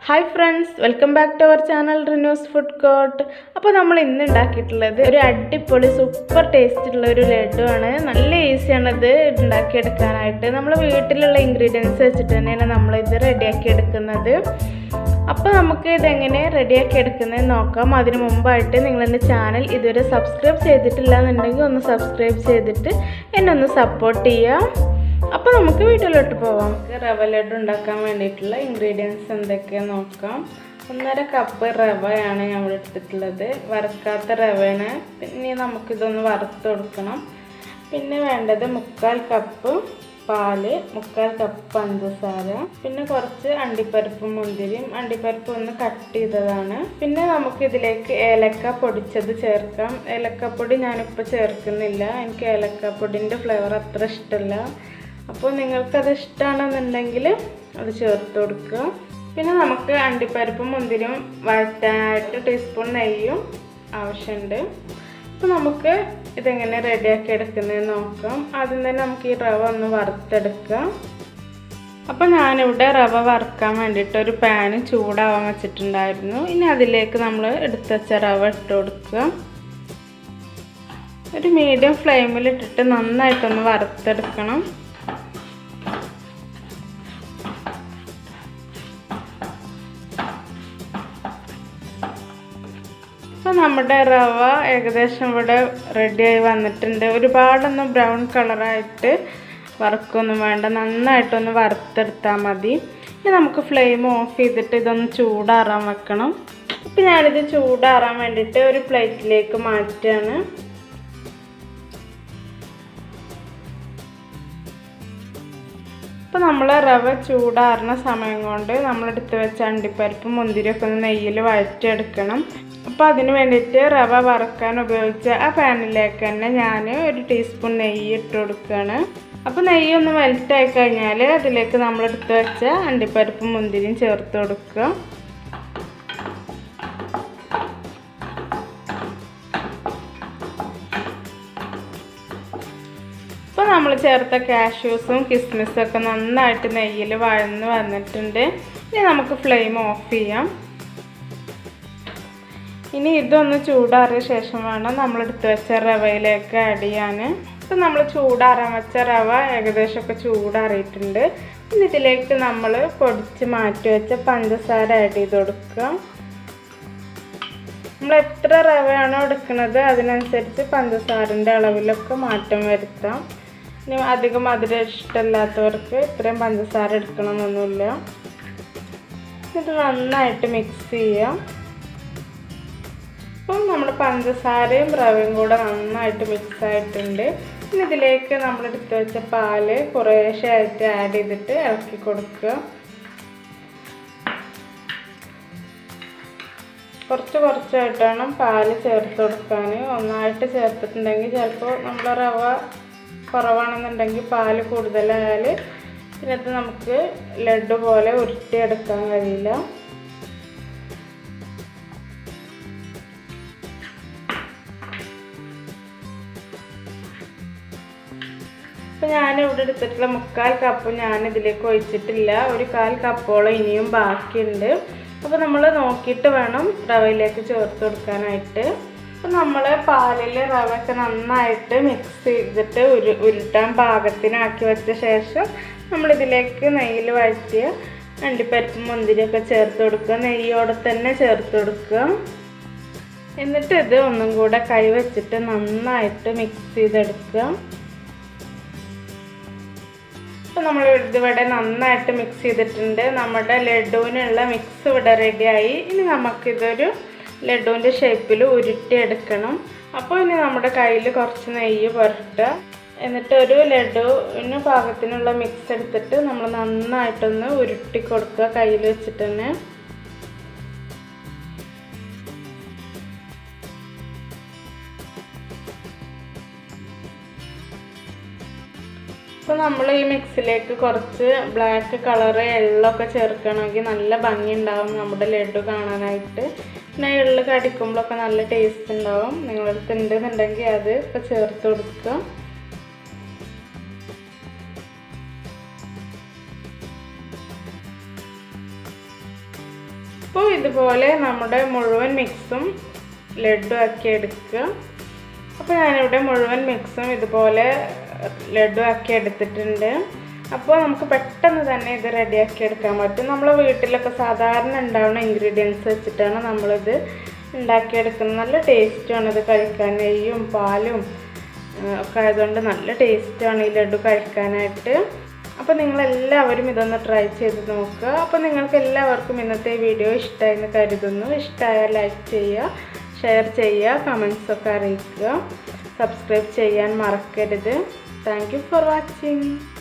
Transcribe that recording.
Hi friends, welcome back to our channel Renew's Food Court. അപ്പോൾ നമ്മൾ ഇന്ന് ഉണ്ടാക്കിയിട്ടുള്ളത് ഒരു അടിപൊളി സൂപ്പർ ടേസ്റ്റ് ഉള്ള ഒരു ലഡു ആണ്. നല്ല ഈസി ആണ് ഇത് ഉണ്ടാക്കി എടുക്കാനായിട്ട്. നമ്മൾ വീട്ടിലുള്ള ഇൻഗ്രീഡിയൻസ് വെച്ചിട്ട് തന്നെയാണ് നമ്മൾ ഇത് റെഡിയാക്കി എടുക്കുന്നത്. അപ്പോൾ നമുക്ക് ഇതെങ്ങനെ റെഡിയാക്കി എടുക്കുന്നതെന്ന് നോക്കാം. അതിനു മുമ്പായിട്ട് നിങ്ങൾ എൻ്റെ ചാനൽ ഇതുവരെ സബ്സ്ക്രൈബ് ചെയ്തിട്ടില്ല എന്നുണ്ടെങ്കിൽ ഒന്ന് സബ്സ്ക്രൈബ് ചെയ്തിട്ട് എന്നെ ഒന്ന് സപ്പോർട്ട് ചെയ്യാം. അപ്പോൾ നമുക്ക് വീട്ടിലോട്ട് പോവാം. റവ ലഡു ഉണ്ടാക്കാൻ വേണ്ടിയിട്ടുള്ള ഇൻഗ്രീഡിയൻസ് എന്തൊക്കെയാണെന്ന് നോക്കാം. 1.5 കപ്പ് റവയാണ് നമ്മൾ എടുത്തിട്ടുള്ളത്. വറുക്കാത്ത റവയാണ്. പിന്നെ നമുക്കിതൊന്ന് വറുത്ത് കൊടുക്കണം. പിന്നെ വേണ്ടത് 3/4 കപ്പ് പാല്, 3/4 കപ്പ് പഞ്ചസാര, പിന്നെ കുറച്ച് അണ്ടിപ്പരിപ്പും മുന്തിരിയും. അണ്ടിപ്പരിപ്പ് ഒന്ന് കട്ട് ചെയ്തതാണ്. പിന്നെ നമുക്കിതിലേക്ക് ഏലക്ക പൊടിച്ചത് ചേർക്കാം. ഏലക്കപ്പൊടി ഞാനിപ്പോൾ ചേർക്കുന്നില്ല. എനിക്ക് ഏലക്കപ്പൊടിൻ്റെ ഫ്ലേവർ അത്ര ഇഷ്ടമല്ല. അപ്പോൾ നിങ്ങൾക്കത് ഇഷ്ടമാണെന്നുണ്ടെങ്കിൽ അത് ചേർത്ത് കൊടുക്കുക. പിന്നെ നമുക്ക് അണ്ടിപ്പരിപ്പും മുന്തിരിയും വഴറ്റാനായിട്ട് ടീസ്പൂൺ നെയ്യും ആവശ്യമുണ്ട്. അപ്പോൾ നമുക്ക് ഇതെങ്ങനെ റെഡിയാക്കി എടുക്കുന്നതെന്ന് നോക്കാം. ആദ്യം തന്നെ നമുക്ക് ഈ റവ ഒന്ന് വറുത്തെടുക്കാം. അപ്പോൾ ഞാനിവിടെ റവ വറുക്കാൻ വേണ്ടിയിട്ട് ഒരു പാന് ചൂടാവാൻ വെച്ചിട്ടുണ്ടായിരുന്നു. ഇനി അതിലേക്ക് നമ്മൾ എടുത്ത് വെച്ച റവ ഇട്ട് കൊടുക്കുക. ഒരു മീഡിയം ഫ്ലെയിമിലിട്ടിട്ട് നന്നായിട്ടൊന്ന് വറുത്തെടുക്കണം. അപ്പോൾ നമ്മുടെ റവ ഏകദേശം ഇവിടെ റെഡിയായി വന്നിട്ടുണ്ട്. ഒരുപാടൊന്നും ബ്രൗൺ കളറായിട്ട് വറുക്കൊന്നും വേണ്ട, നന്നായിട്ടൊന്ന് വറുത്തെടുത്താൽ മതി. ഇനി നമുക്ക് ഫ്ലെയിം ഓഫ് ചെയ്തിട്ട് ഇതൊന്ന് ചൂടാറാൻ വെക്കണം. ഇപ്പം ഞാനിത് ചൂടാറാൻ വേണ്ടിയിട്ട് ഒരു പ്ലേറ്റിലേക്ക് മാറ്റുകയാണ്. അപ്പോൾ നമ്മൾ റവ ചൂടാറുന്ന സമയം കൊണ്ട് നമ്മളെടുത്ത് വെച്ച അണ്ടിപ്പരിപ്പ് മുന്തിരിയൊക്കെ ഒന്ന് നെയ്യിൽ വഴറ്റിയെടുക്കണം. അപ്പോൾ അതിന് വേണ്ടിയിട്ട് റവ വറുക്കാൻ ഉപയോഗിച്ച ആ പാനിലേക്ക് തന്നെ ഞാൻ ഒരു ടീസ്പൂൺ നെയ്യ് ഇട്ട് കൊടുക്കുകയാണ്. അപ്പോൾ നെയ്യ് ഒന്ന് മെൽറ്റായി കഴിഞ്ഞാൽ അതിലേക്ക് നമ്മളെടുത്ത് വെച്ച അണ്ടിപ്പരിപ്പും മുന്തിരിയും ചേർത്ത് കൊടുക്കുക. അപ്പോൾ നമ്മൾ ചേർത്ത കാഷ്യൂസും കിസ്മിസും ഒക്കെ നന്നായിട്ട് നെയ്യിൽ വഴന്ന് വന്നിട്ടുണ്ട്. ഇനി നമുക്ക് ഫ്ലെയിം ഓഫ് ചെയ്യാം. ഇനി ഇതൊന്ന് ചൂടാറിയ ശേഷം വേണം നമ്മളെടുത്ത് വെച്ച റവയിലേക്ക് ആഡ് ചെയ്യാൻ. ഇപ്പം നമ്മൾ ചൂടാറാൻ വെച്ച റവ ഏകദേശമൊക്കെ ചൂടാറിയിട്ടുണ്ട്. ഇനി ഇതിലേക്ക് നമ്മൾ പൊടിച്ച് മാറ്റി വെച്ച പഞ്ചസാര ആഡ് ചെയ്ത് കൊടുക്കുക. നമ്മൾ എത്ര റവയാണോ എടുക്കുന്നത് അതിനനുസരിച്ച് പഞ്ചസാരൻ്റെ അളവിലൊക്കെ മാറ്റം വരുത്താം. ഇനി അധികം മധുരം ഇഷ്ടമില്ലാത്തവർക്ക് ഇത്രയും പഞ്ചസാര എടുക്കണമെന്നൊന്നുമില്ല. ഇത് നന്നായിട്ട് മിക്സ് ചെയ്യാം. അപ്പം നമ്മുടെ പഞ്ചസാരയും റവയും കൂടെ നന്നായിട്ട് മിക്സ് ആയിട്ടുണ്ട്. ഇനി ഇതിലേക്ക് നമ്മളെടുത്ത് വെച്ച പാല് കുറേശ്ശെ ആയിട്ട് ആഡ് ചെയ്തിട്ട് ഇളക്കി കൊടുക്കുക. കുറച്ചായിട്ടാണ് പാല് ചേർത്ത് കൊടുക്കാൻ. ഒന്നായിട്ട് ചേർത്തിട്ടുണ്ടെങ്കിൽ ചിലപ്പോൾ നമ്മൾ റവ കുറവാണെന്നുണ്ടെങ്കിൽ പാല് കൂടുതലായാൽ ഇതിനകത്ത് നമുക്ക് ലഡു പോലെ ഉരുട്ടിയെടുക്കാൻ കഴിയില്ല. അപ്പോൾ ഞാനിവിടെ എടുത്തിട്ടുള്ള 3/4 കപ്പ് ഞാനിതിലേക്ക് ഒഴിച്ചിട്ടില്ല. ഒരു 1/4 കപ്പോളം ഇനിയും ബാക്കിയുണ്ട്. അപ്പോൾ നമ്മൾ നോക്കിയിട്ട് വേണം റവയിലേക്ക് ചേർത്ത് കൊടുക്കാനായിട്ട്. അപ്പോൾ നമ്മൾ പാലിൽ റവയൊക്കെ നന്നായിട്ട് മിക്സ് ചെയ്തിട്ട് ഉരുട്ടാൻ പാകത്തിനാക്കി വെച്ച ശേഷം നമ്മളിതിലേക്ക് നെയ്യിൽ വഴറ്റിയ അണ്ടിപ്പരിപ്പും മുന്തിരിയൊക്കെ ചേർത്ത് കൊടുക്കുക. നെയ്യോടെ തന്നെ ചേർത്ത് കൊടുക്കുക. എന്നിട്ട് ഇത് ഒന്നും കൂടെ കൈ വെച്ചിട്ട് നന്നായിട്ട് മിക്സ് ചെയ്തെടുക്കുക. അപ്പോൾ നമ്മൾ ഇതിവിടെ നന്നായിട്ട് മിക്സ് ചെയ്തിട്ടുണ്ട്. നമ്മുടെ ലഡുവിനുള്ള മിക്സ് ഇവിടെ റെഡിയായി. ഇനി നമുക്കിതൊരു ലഡുവിൻ്റെ ഷേപ്പിൽ ഉരുട്ടിയെടുക്കണം. അപ്പോൾ ഇനി നമ്മുടെ കയ്യിൽ കുറച്ച് നെയ്യ് പുരട്ടുക. എന്നിട്ട് ഒരു ലഡുവിന് പാകത്തിനുള്ള മിക്സ് എടുത്തിട്ട് നമ്മൾ നന്നായിട്ടൊന്ന് ഉരുട്ടി കൊടുക്കുക കയ്യിൽ വെച്ചിട്ട് തന്നെ. അപ്പോൾ നമ്മൾ ഈ മിക്സിലേക്ക് കുറച്ച് ബ്ലാക്ക് കളറ് എള്ളൊക്കെ ചേർക്കണമെങ്കിൽ നല്ല ഭംഗി ഉണ്ടാവും നമ്മുടെ ലഡു കാണാനായിട്ട്. പിന്നെ എള്ള് കടിക്കുമ്പോഴൊക്കെ നല്ല ടേസ്റ്റ് ഉണ്ടാവും. നിങ്ങളടുത്ത് ഉണ്ടെന്നുണ്ടെങ്കിൽ അത് ഇപ്പോൾ ചേർത്ത് കൊടുക്കുക. ഇപ്പോൾ ഇതുപോലെ നമ്മുടെ മുഴുവൻ മിക്സും ലഡു ആക്കി എടുക്കുക. അപ്പോൾ ഞാനിവിടെ മുഴുവൻ മിക്സും ഇതുപോലെ ലഡു ആക്കി എടുത്തിട്ടുണ്ട്. അപ്പോൾ നമുക്ക് പെട്ടെന്ന് തന്നെ ഇത് റെഡിയാക്കി എടുക്കാൻ പറ്റും. നമ്മളെ വീട്ടിലൊക്കെ സാധാരണ ഉണ്ടാവുന്ന ഇൻഗ്രീഡിയൻസ് വെച്ചിട്ടാണ് നമ്മളിത് ഉണ്ടാക്കിയെടുക്കുന്നത്. നല്ല ടേസ്റ്റാണ് ഇത് കഴിക്കാൻ. നെയ്യും പാലും ഒക്കെ ആയതുകൊണ്ട് നല്ല ടേസ്റ്റാണ് ഈ ലഡു കഴിക്കാനായിട്ട്. അപ്പോൾ നിങ്ങളെല്ലാവരും ഇതൊന്ന് ട്രൈ ചെയ്ത് നോക്കുക. അപ്പോൾ നിങ്ങൾക്ക് എല്ലാവർക്കും ഇന്നത്തെ വീഡിയോ ഇഷ്ടമായെന്ന് കരുതുന്നു. ഇഷ്ടമായാൽ ലൈക്ക് ചെയ്യുക, ഷെയർ ചെയ്യുക, കമൻസൊക്കെ അറിയിക്കുക. സബ്സ്ക്രൈബ് ചെയ്യാൻ മറക്കരുത്. Thank you for watching.